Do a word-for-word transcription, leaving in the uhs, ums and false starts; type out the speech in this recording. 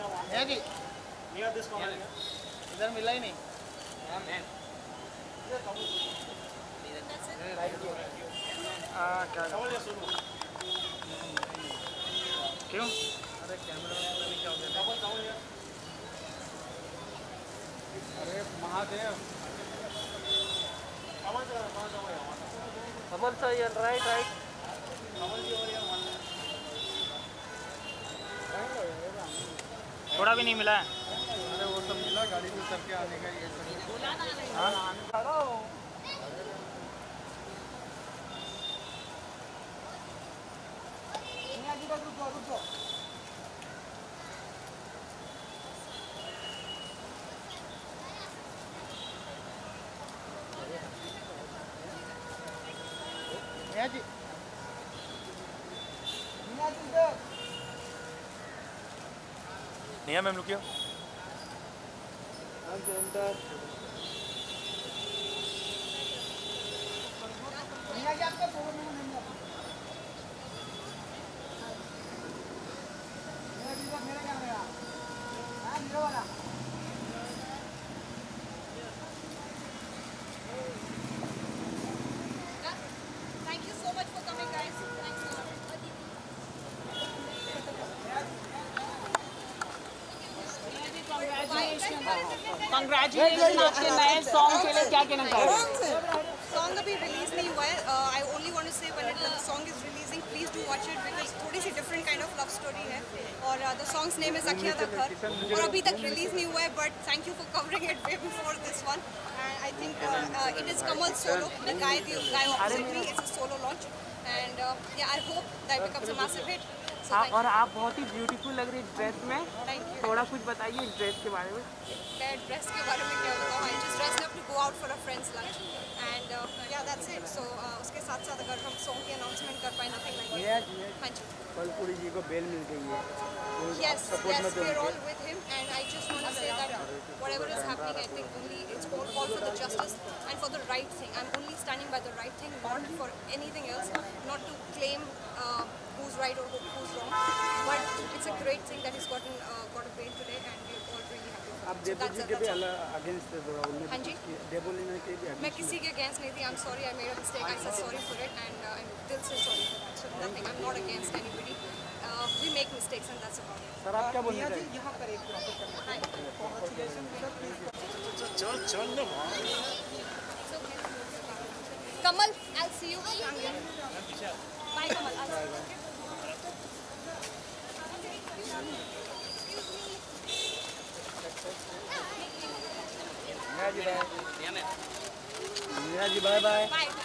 है जी इधर मिला ही नहीं। हाँ क्या क्यों? अरे कैमरा क्या हो गया? अरे महादेव कमल सर यार राइट राइट थोड़ा भी नहीं मिला है। अरे वो सब मिला गाड़ी में चल के आने का ये सब। हाँ खड़ा हो रुको रुको जी नेहा मैम रुकियो। Thank you so much for coming, guys. Thanks a lot. Congratulations आपके नए सॉन्ग के लिए क्या कहना चाहोगे? Song अभी रिलीज नहीं हुआ है. I only want to say when it, when the song is releasing, please do watch it because थोड़ी सी different kind of love story है. और uh, the song's name is Akhiya Da Ghar. और अभी तक release नहीं हुआ है, but thank you for covering it way before this one. And I think uh, uh, it is Kamal solo. The guy, the guy opposite me, it's a solo launch. And uh, yeah, I hope that becomes a massive hit. So हाँ, और आप बहुत ही beautiful लग रही है dress में। Thank you. थोड़ा कुछ बताइए इस ड्रेस के बारे में। मैं ड्रेस के बारे में क्या बताऊँ? I just dressed up to go out for a friend's lunch, and uh, yeah, that's it. So uh, उसके साथ साथ अगर हम सॉन्ग की अनाउंसमेंट कर पाए, nothing like that. हाँ जी. पलपुरी जी को बेल मिल गई है। Yes, yes, we're all with him, and I just want to say that whatever is happening, I think only it's all, all for the justice and for the right thing. I'm only standing by the right thing, not for anything else, not to claim uh, who's right or who's wrong. But it's a great thing that he's gotten uh, got a bail today, and we're all really happy. आप देबू जी के भी against थे थोड़ा उन्हें। हाँ जी. देबू जी के भी मैं किसी के अगेंस्ट नहीं थी. I'm sorry, I made a mistake. I said sorry for it, and uh, I'm दिल से sorry for that. So nothing. I'm not against anybody. Uh, we make mistakes, and that's about it. Sir आप क्या बोलना चाहिए? यहाँ पर एक proper चल चल ना Kamal, I'll see you. Bye, Kamal. I'll see you. Neha ji bye bye. Bye.